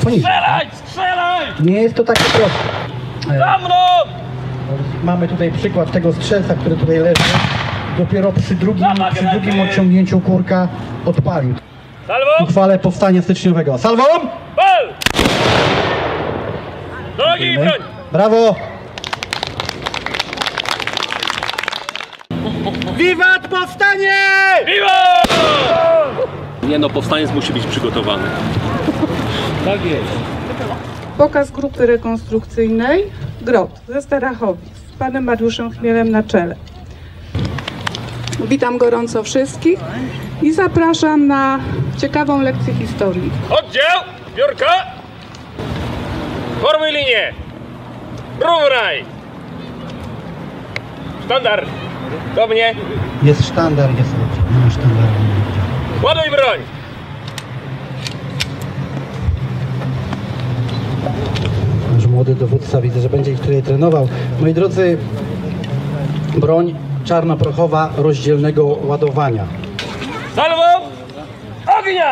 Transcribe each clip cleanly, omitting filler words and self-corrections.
poniżej. Strzelaj! Strzelaj! Nie jest to takie proste. Za mną! Mamy tutaj przykład tego strzelca, który tutaj leży. Dopiero przy drugim odciągnięciu kurka odpalił. Salwo! Uchwale powstania styczniowego. Salwą! Pal! Do nogi i broń! Brawo! Wiwat powstanie! Viva! Nie no, powstaniec musi być przygotowany. Tak jest. Pokaz grupy rekonstrukcyjnej GROT ze Starachowic z panem Mariuszem Chmielem na czele. Witam gorąco wszystkich i zapraszam na ciekawą lekcję historii. Oddział! Biurka! Formuj linię! Równaj! Sztandar! Do mnie! Jest sztandar, jest oddział. Nie ma sztandaru. Ładuj broń! Nasz młody dowódca, widzę, że będzie ich tutaj trenował. Moi drodzy, broń czarnoprochowa rozdzielnego ładowania. Salwo! Ognia!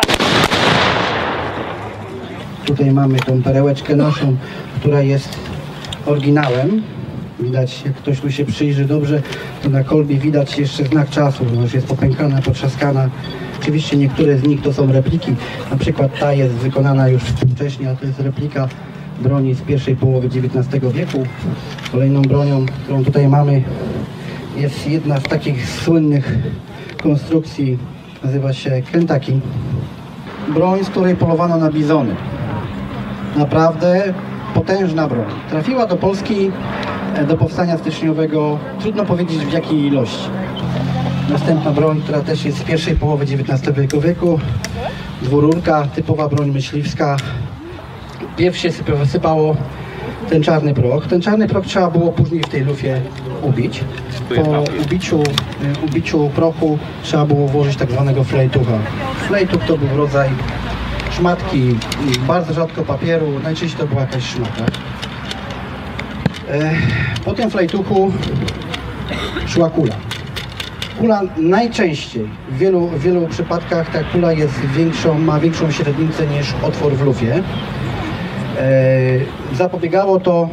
Tutaj mamy tą perełeczkę naszą, która jest oryginałem. Widać, jak ktoś tu się przyjrzy dobrze, to na kolbie widać jeszcze znak czasu, ona już jest popękana, potrzaskana. Oczywiście niektóre z nich to są repliki, na przykład ta jest wykonana już wcześniej, a to jest replika broni z pierwszej połowy XIX wieku. Kolejną bronią, którą tutaj mamy, jest jedna z takich słynnych konstrukcji, nazywa się Kentucky. Broń, z której polowano na bizony. Naprawdę potężna broń. Trafiła do Polski do powstania styczniowego, trudno powiedzieć w jakiej ilości. Następna broń, która też jest z pierwszej połowy XIX wieku, dwururka, typowa broń myśliwska. Pierw się wysypało ten czarny proch. Ten czarny proch trzeba było później w tej lufie ubić. Po ubiciu prochu trzeba było włożyć tak zwanego flejtucha. Flejtuch to był rodzaj szmatki, bardzo rzadko papieru, najczęściej to była jakaś szmata. Po tym flejtuchu szła kula. Kula najczęściej, w wielu przypadkach ta kula jest ma większą średnicę niż otwór w lufie. Zapobiegało to,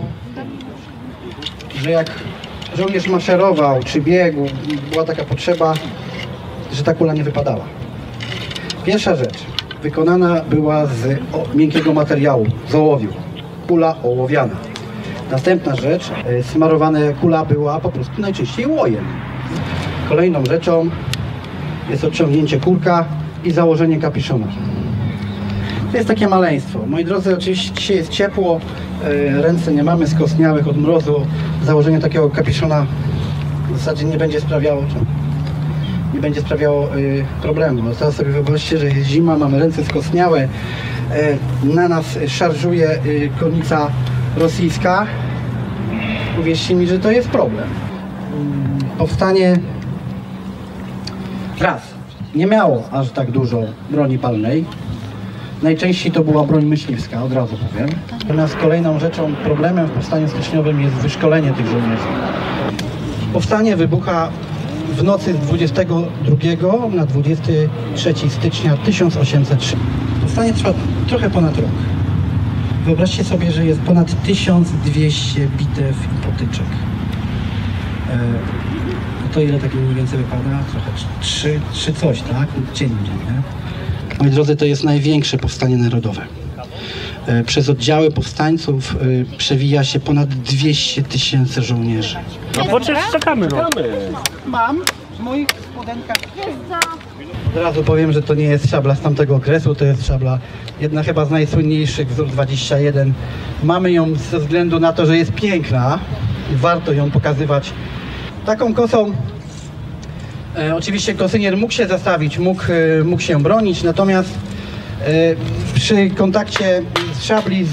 że jak żołnierz maszerował czy biegł, była taka potrzeba, że ta kula nie wypadała. Pierwsza rzecz, wykonana była z miękkiego materiału, z ołowiu. Kula ołowiana. Następna rzecz, kula była po prostu najczęściej łojem. Kolejną rzeczą jest odciągnięcie kurka i założenie kapiszona. To jest takie maleństwo. Moi drodzy, oczywiście dzisiaj jest ciepło, ręce nie mamy skostniałych od mrozu. Założenie takiego kapiszona w zasadzie nie będzie sprawiało problemu. No teraz sobie wyobraźcie, że jest zima, mamy ręce skostniałe, na nas szarżuje konnica rosyjska. Uwierzcie mi, że to jest problem. Powstanie raz nie miało aż tak dużo broni palnej. Najczęściej to była broń myśliwska, od razu powiem. Natomiast kolejną rzeczą, problemem w powstaniu styczniowym jest wyszkolenie tych żołnierzy. Powstanie wybucha w nocy z 22 na 23 stycznia 1803. Powstanie trwa trochę ponad rok. Wyobraźcie sobie, że jest ponad 1200 bitew i potyczek. To ile takie mniej więcej wypada? Trochę 3 coś, tak? Dziennie, nie? Moi drodzy, to jest największe powstanie narodowe. Przez oddziały powstańców przewija się ponad 200 000 żołnierzy. No po czym czekamy, no. Mam w moich spodenkach. Od razu powiem, że to nie jest szabla z tamtego okresu, to jest szabla jedna chyba z najsłynniejszych, wzór 21. Mamy ją ze względu na to, że jest piękna i warto ją pokazywać. Taką kosą oczywiście kosynier mógł się zastawić, mógł się bronić, natomiast przy kontakcie z szabli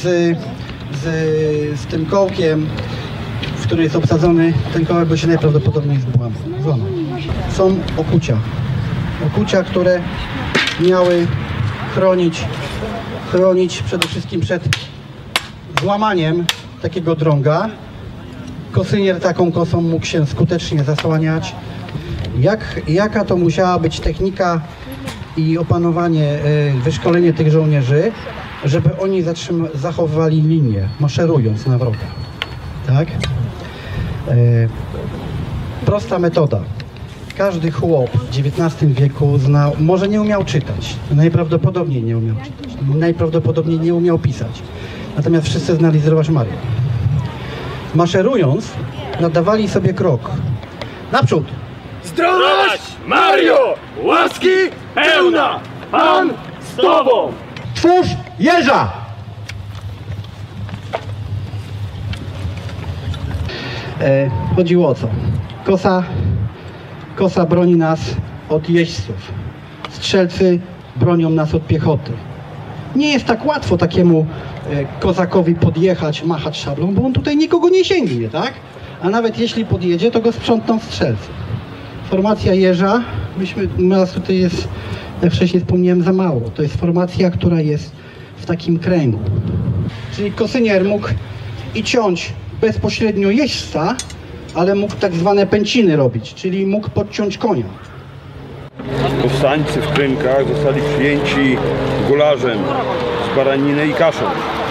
z tym kołkiem, w który jest obsadzony, ten kołek by się najprawdopodobniej złamał. Są okucia, które miały chronić przede wszystkim przed złamaniem takiego drąga. Kosynier taką kosą mógł się skutecznie zasłaniać. Jaka to musiała być technika i opanowanie, wyszkolenie tych żołnierzy, żeby oni zachowywali linię, maszerując na wroga. Tak? Prosta metoda. Każdy chłop w XIX wieku znał, może nie umiał czytać, najprawdopodobniej nie umiał czytać, najprawdopodobniej nie umiał pisać. Natomiast wszyscy znali Zdrowaś Mario. Maszerując, nadawali sobie krok. Naprzód! Zdrowaś Mario! Łaski pełna! Pan z tobą! Twórz jeża! Chodziło o co? Kosa broni nas od jeźdźców. Strzelcy bronią nas od piechoty. Nie jest tak łatwo takiemu kozakowi podjechać, machać szablą, bo on tutaj nikogo nie sięgnie, tak? A nawet jeśli podjedzie, to go sprzątną strzelcy. Formacja jeża, nas tutaj jest, jak wcześniej wspomniałem, za mało. To jest formacja, która jest w takim kręgu. Czyli kosynier mógł i ciąć bezpośrednio jeźdźca, ale mógł tak zwane pęciny robić, czyli mógł podciąć konia. Powstańcy w Krynkach zostali przyjęci gularzem z baraniny i kaszą.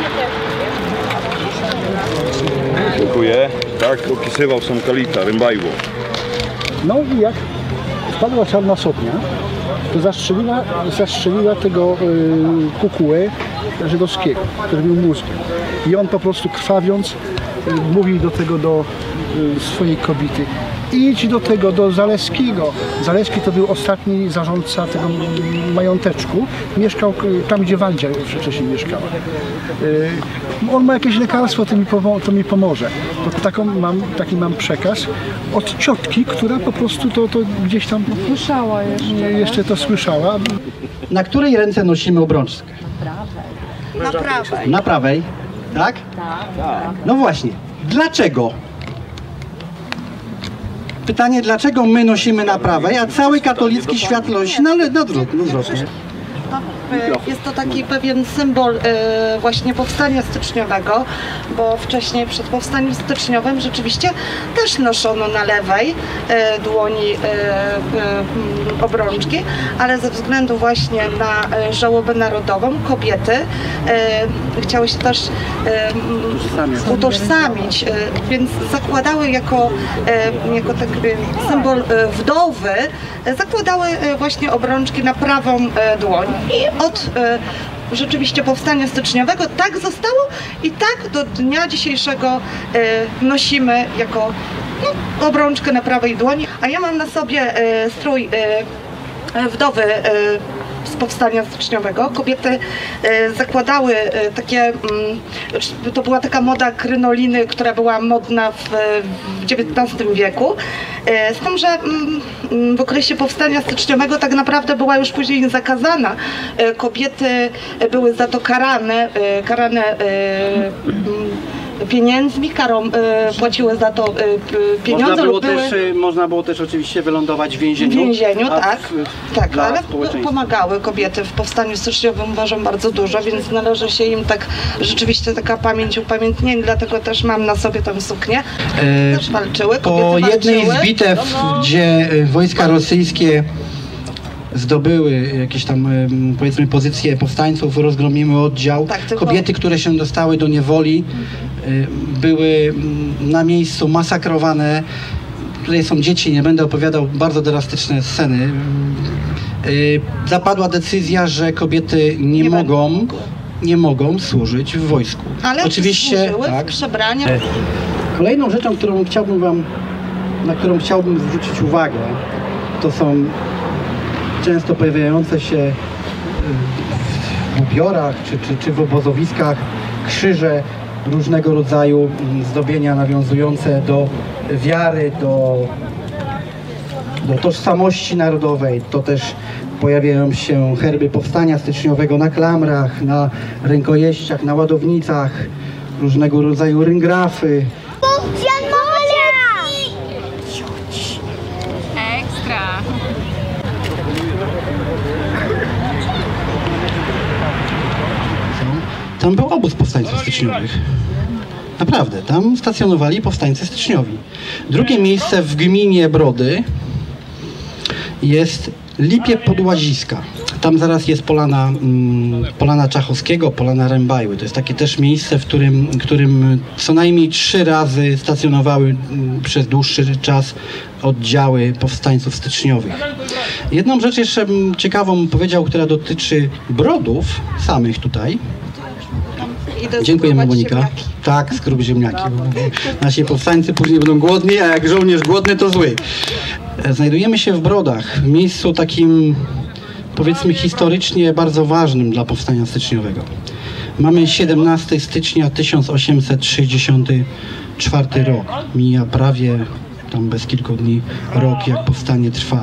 Dziękuję. Tak opisywał sam Kalita, Rębajło. No i jak wpadła czarna sotnia, to zastrzeliła tego kukułę żydowskiego, który był mózgiem. I on po prostu krwawiąc mówił do swojej kobiety: idź do Zaleskiego. Zaleski to był ostatni zarządca tego mająteczku. Mieszkał tam, gdzie Wandzia wcześniej mieszkała. On ma jakieś lekarstwo, to mi pomoże. Taki mam przekaz od ciotki, która po prostu to gdzieś tam Słyszała jeszcze to słyszała. Na której ręce nosimy obrączkę? Na prawej. Na prawej, tak? Tak. No właśnie, dlaczego? Pytanie, dlaczego my nosimy na prawej, a cały katolicki świat nosi na odwrotnie? Jest to taki pewien symbol właśnie powstania styczniowego, bo wcześniej przed powstaniem styczniowym rzeczywiście też noszono na lewej dłoni obrączki, ale ze względu właśnie na żałobę narodową kobiety chciały się też utożsamić, więc zakładały jako taki symbol wdowy, zakładały właśnie obrączki na prawą dłoń. I od rzeczywiście powstania styczniowego tak zostało i tak do dnia dzisiejszego nosimy jako obrączkę na prawej dłoni. A ja mam na sobie strój wdowy z powstania styczniowego. Kobiety zakładały takie, to była taka moda krynoliny, która była modna w XIX wieku. Z tym, że w okresie powstania styczniowego tak naprawdę była już później zakazana. Kobiety były za to karane pieniędzmi, płaciły za to pieniądze. Można było też oczywiście wylądować w więzieniu. W więzieniu, tak. Tak, ale społeczeństwa. pomagały kobiety w powstaniu styczniowym, uważam, bardzo dużo, więc należy się im tak rzeczywiście taka pamięć, upamiętnienie, dlatego też mam na sobie tę suknię. Też walczyły, Po kobiety jednej walczyły. z bitew, gdzie wojska rosyjskie zdobyły jakieś tam, powiedzmy, pozycje powstańców, rozgromimy oddział. Tak, tylko... Kobiety, które się dostały do niewoli, były na miejscu masakrowane. Tutaj są dzieci, nie będę opowiadał, bardzo drastyczne sceny. Zapadła decyzja, że kobiety nie mogą służyć w wojsku. Ale oczywiście służyły tak. w przebraniach. Kolejną rzeczą, na którą chciałbym zwrócić uwagę, to są często pojawiające się w ubiorach czy w obozowiskach krzyże różnego rodzaju zdobienia nawiązujące do wiary, do tożsamości narodowej. To też pojawiają się herby powstania styczniowego na klamrach, na rękojeściach, na ładownicach, różnego rodzaju ryngrafy. Ekstra! Tam był obóz powstańców styczniowych. Naprawdę, tam stacjonowali powstańcy styczniowi. Drugie miejsce w gminie Brody jest Lipie Podłaziska. Tam zaraz jest Polana Czachowskiego, Polana Rębajły. To jest takie też miejsce, w którym co najmniej 3 razy stacjonowały przez dłuższy czas oddziały powstańców styczniowych. Jedną rzecz jeszcze ciekawą powiedział, która dotyczy Brodów samych tutaj. Dziękujemy, Monika. Ziemniaki. Tak, skrób ziemniaki. Nasi powstańcy później będą głodni, a jak żołnierz głodny, to zły. Znajdujemy się w Brodach, w miejscu takim, powiedzmy, historycznie bardzo ważnym dla powstania styczniowego. Mamy 17 stycznia 1864 rok. Mija prawie tam bez kilku dni rok, jak powstanie trwa.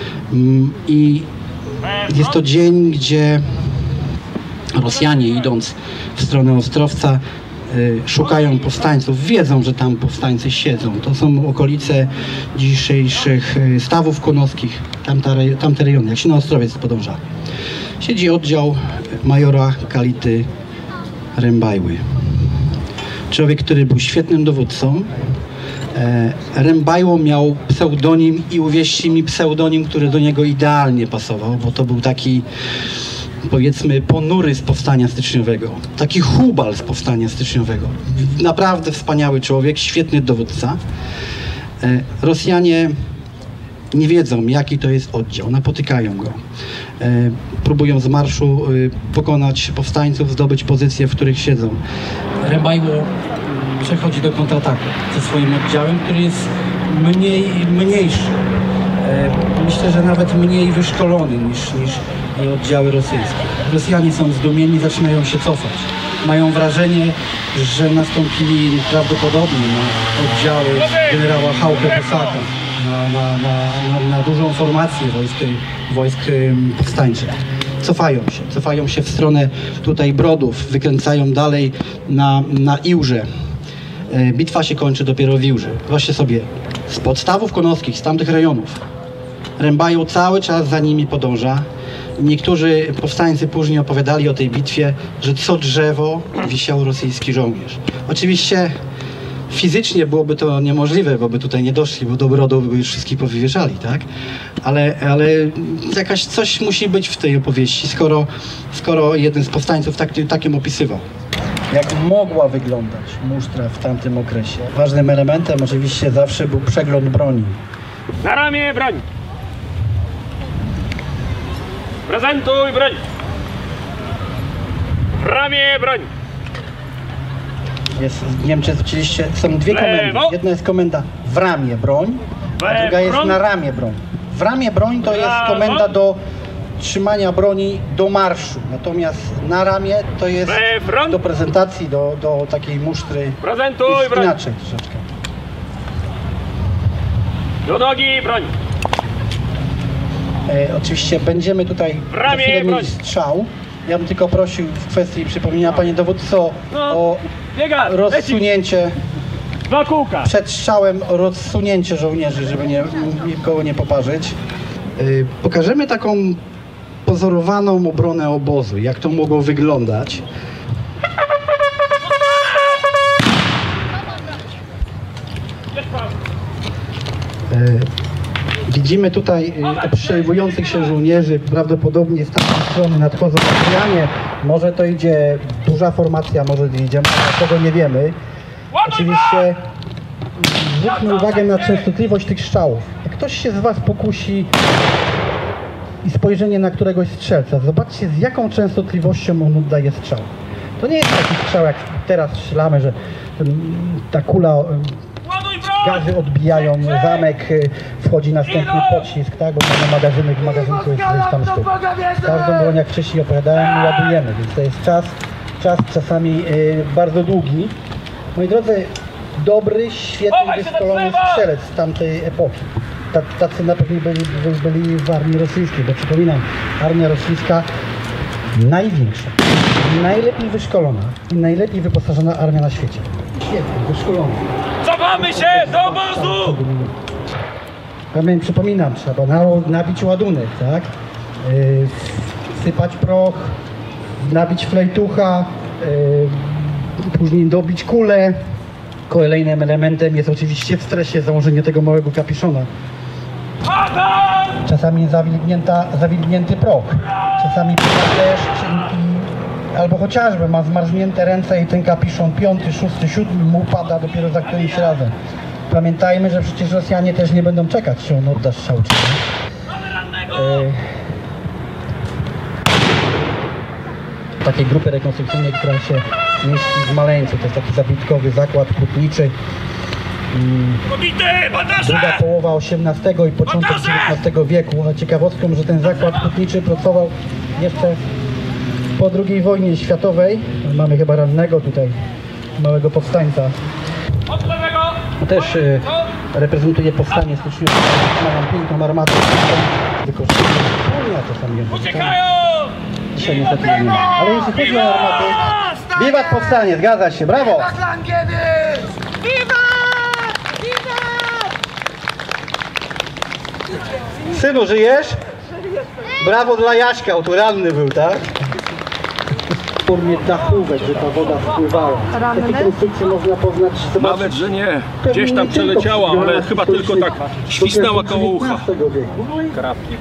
I jest to dzień, gdzie Rosjanie, idąc w stronę Ostrowca, szukają powstańców, wiedzą, że tam powstańcy siedzą. To są okolice dzisiejszych Stawów Konowskich, tamte rejony, jak się na Ostrowiec podąża. Siedzi oddział majora Kality Rębajły. Człowiek, który był świetnym dowódcą. Rębajło miał pseudonim i uwierzcie mi, pseudonim, który do niego idealnie pasował, bo to był taki, powiedzmy, ponury z powstania styczniowego. Taki hubal z powstania styczniowego. Naprawdę wspaniały człowiek, świetny dowódca. Rosjanie nie wiedzą, jaki to jest oddział, napotykają go. Próbują z marszu pokonać powstańców, zdobyć pozycje, w których siedzą. Rębajło przechodzi do kontrataku ze swoim oddziałem, który jest mniejszy. Myślę, że nawet mniej wyszkolony niż oddziały rosyjskie. Rosjanie są zdumieni, zaczynają się cofać. Mają wrażenie, że nastąpili prawdopodobnie na oddziały generała Chałkę-Posaka, na dużą formację wojsk powstańczych. Cofają się w stronę tutaj Brodów, wykręcają dalej na Iłże. Bitwa się kończy dopiero w Iłży. Właśnie sobie z podstawów konowskich, z tamtych rejonów. Rębajło cały czas za nimi podąża. Niektórzy powstańcy później opowiadali o tej bitwie, że co drzewo wisiał rosyjski żołnierz. Oczywiście fizycznie byłoby to niemożliwe, bo by tutaj nie doszli, bo do Brodów by już wszystkich powywieszali, tak? Ale jakaś coś musi być w tej opowieści, skoro jeden z powstańców takim opisywał. Jak mogła wyglądać musztra w tamtym okresie? Ważnym elementem oczywiście zawsze był przegląd broni. Na ramię broń! Prezentuj broń! W ramię broń! Jest w Niemczech oczywiście są dwie komendy. Lewo. Jedna jest komenda w ramię broń, a We druga jest front. na ramię broń. W ramię broń to jest Brawo. komenda do trzymania broni do marszu, natomiast na ramię to jest We front. do prezentacji, do takiej musztry. Prezentuj Jest broń! inaczej troszeczkę. Do nogi broń! Oczywiście będziemy tutaj W ramię za chwilę broń. mieli strzał. Ja bym tylko prosił w kwestii przypomnienia, panie dowódco, o Biega! Leci! rozsunięcie 2 kółka! przed strzałem, o rozsunięcie żołnierzy, żeby nikogo nie poparzyć. Pokażemy taką pozorowaną obronę obozu, jak to mogło wyglądać. Widzimy tutaj przejmujących się żołnierzy, prawdopodobnie z tamtej strony nadchodzą Rosjanie. Może to idzie duża formacja, może idzie mała, tego nie wiemy. Oczywiście zwróćmy uwagę na częstotliwość tych strzałów. Jak ktoś się z Was pokusi i spojrzenie na któregoś strzelca, zobaczcie, z jaką częstotliwością on oddaje strzał. To nie jest taki strzał, jak teraz strzelamy, że ta kula, Ładuj broń! gazy odbijają zamek, wchodzi następny pocisk, tak? Bo mamy magazyny, w magazynku jest gdzieś tam sztuk. Każdą broń, jak wcześniej opowiadałem, ładujemy, więc to jest czas czasami bardzo długi. Moi drodzy, dobry, świetnie wyszkolony strzelec z tamtej epoki. Tacy na pewno byli w armii rosyjskiej, bo przypominam, armia rosyjska największa, najlepiej wyszkolona i najlepiej wyposażona armia na świecie. Świetnie, wyszkolona. Cofamy się do obozu! Przypominam, trzeba nabić ładunek, tak? Sypać proch, nabić flejtucha, później dobić kulę. Kolejnym elementem jest oczywiście w stresie założenie tego małego kapiszona. Atak! czasami zawilgnięty proch, czasami pada deszcz albo chociażby ma zmarznięte ręce i ten kapiszon 5., 6., 7. mu pada dopiero za którymś razem. Pamiętajmy, że przecież Rosjanie też nie będą czekać, czy on odda strzał, czy nie. Takiej grupy rekonstrukcyjnej, która się mieści w Maleńcu. To jest taki zabytkowy zakład hutniczy. Druga połowa XVIII i początek XIX wieku. A ciekawostką, że ten zakład hutniczy pracował jeszcze po II wojnie światowej. Mamy chyba rannego tutaj, małego powstańca. Też reprezentuje powstanie styczniowe. Mają piękną armatę. Wykorzystują. Uciekają! Dzisiaj niestety nie ma. Ale jeśli chodzi o armaty, wiwat powstanie, zgadza się, brawo! Synu, żyjesz? Brawo dla Jaśka, tu ranny był, tak? W formie dachówek, że ta woda wpływała. Takie konstrukcje można poznać, zobaczyć. Nawet, że nie. Gdzieś tam przeleciała, ale chyba tylko tak świsnęła koło ucha. Karabki.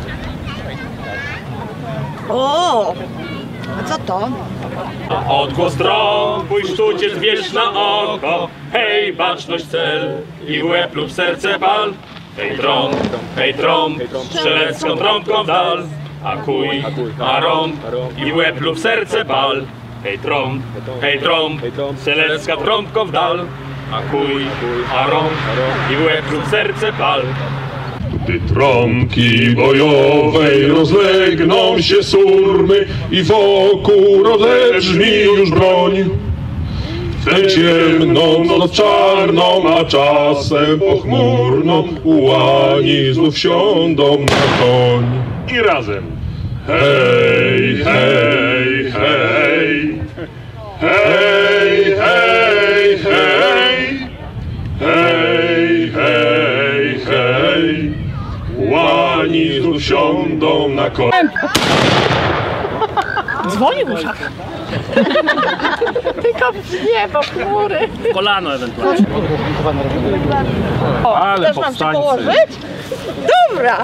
O! A co to? Odgłos trąb, pójść tu cię zwierz na oko. Hej, baczność cel i w łeb lub serce pal. Hej trąb, strzelecką trąbką w dal. A kuj, a rąb i w łeb lub serce pal. Hej trąb, strzelecka trąbką w dal. A kuj, a rąb i w łeb lub serce pal. Gdy trąbki bojowej rozlegną się surmy i wokół rozebrzmi już broń. W tę ciemną noc czarną, a czasem pochmurną, ułani znów siądą na koń. I razem. Hej, hej, hej, hej, hej, hej, hej, hej, hej, ułani znów siądą na koń. Dzwoni w uszach. Tylko w niebo, chmury. Kolano ewentualnie. Ale też mam się położyć? Dobra.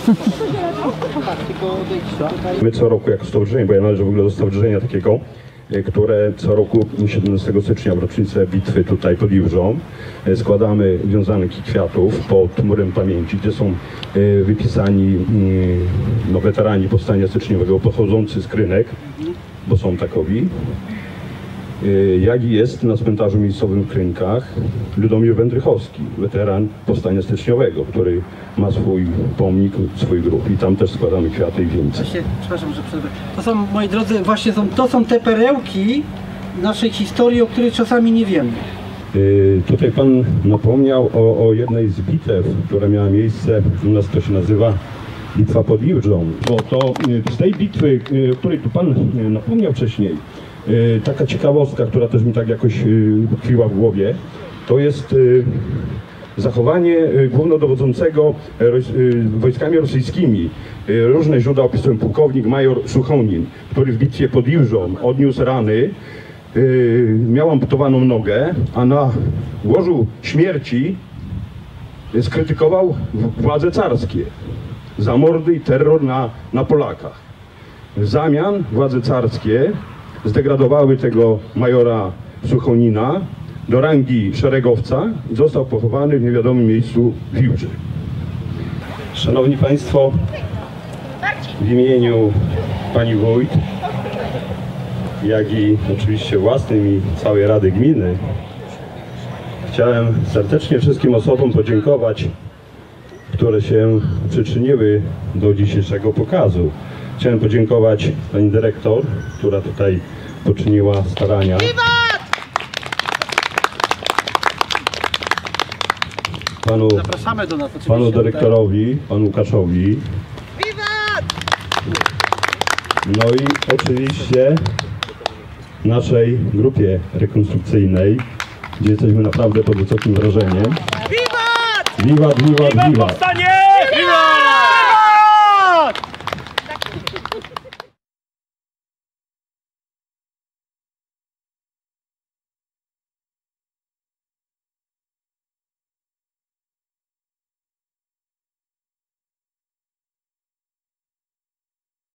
My co roku jako stowarzyszenie, bo ja należę w ogóle do stowarzyszenia takiego, które co roku 17 stycznia w rocznicę bitwy tutaj pod Iwrzą składamy wiązanki kwiatów pod murem pamięci, gdzie są wypisani weterani powstania styczniowego pochodzący z Krynek, bo są takowi. Jak i jest na cmentarzu miejscowym w Krynkach Ludomir Wędrychowski, weteran powstania styczniowego, który ma swój pomnik, swój grób i tam też składamy kwiaty i wieńce. Przepraszam, że przerwę. To są, moi drodzy, właśnie to są te perełki naszej historii, o których czasami nie wiemy. Tutaj pan napomniał o jednej z bitew, która miała miejsce, u nas to się nazywa Bitwa pod Iwrzą. Bo to z tej bitwy, o której tu pan napomniał wcześniej, taka ciekawostka, która też mi tak jakoś tkwiła w głowie, to jest zachowanie głównodowodzącego wojskami rosyjskimi. Różne źródła opisują pułkownik major Suchonin, który w bitwie pod Iwrzą odniósł rany, miał amputowaną nogę, a na łożu śmierci skrytykował władze carskie za mordy i terror na Polakach. W zamian władze carskie zdegradowały tego majora Suchonina do rangi szeregowca i został pochowany w niewiadomym miejscu w Iwrze. Szanowni Państwo, w imieniu Pani Wójt, jak i oczywiście własnym i całej Rady Gminy chciałem serdecznie wszystkim osobom podziękować, które się przyczyniły do dzisiejszego pokazu. Chciałem podziękować Pani Dyrektor, która tutaj poczyniła starania. Panu dyrektorowi, panu Łukaszowi. No i oczywiście naszej grupie rekonstrukcyjnej, gdzie jesteśmy naprawdę pod wysokim wrażeniem. Wiwat! Wiwat, wiwat, wiwat!